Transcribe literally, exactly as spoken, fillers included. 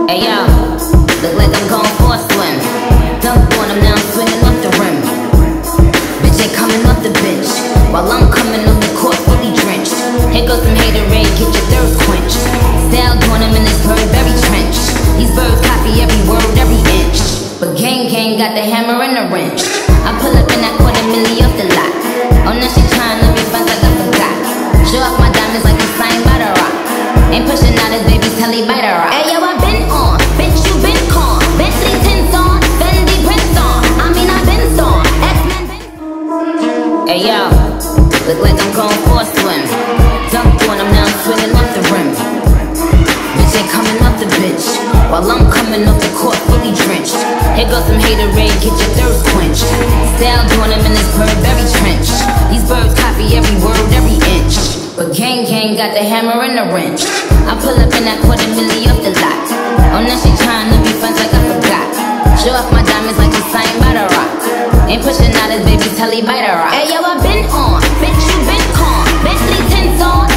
Hey yo, look like I'm going for a swim. Dunk on him, now I'm swinging off the rim. Bitch ain't coming off the bench, while I'm coming on the court fully drenched. Here goes some haterade, get your thirst quenched. Style on him in this Burberry trench. These birds copy every word, every inch, but gang gang got the hammer and the wrench. I pull up in that quarter milli off the lot. Oh, now she tryna let me friends like I forgot. Show off my diamonds like I'm signed by the rock. Ain't pushing out his baby till he bite her rock. Hey yo, I been on, bitch you been con. Bentley tints on, Fendi prints on. I mean I been on, X-Men been. Hey yo, look like I'm going for a swim. Dunk on him, now I'm swinging off the rim. Bitch ain't coming off the bench, while I'm coming off the court fully drenched. Here goes some haterade, get your thirst quenched. Style on him in this Burberry trench. These birds copy every word, every inch, but gang gang got the hammer and the wrench. I pull up in that quarter milli off the lot. Oh, now she tryna be friends like I forgot. Show off my diamonds like I'm signed by the rock. Ain't pushing out his baby till he bite her rock. Hey yo, I been on, bitch you been con. Bentley tints on,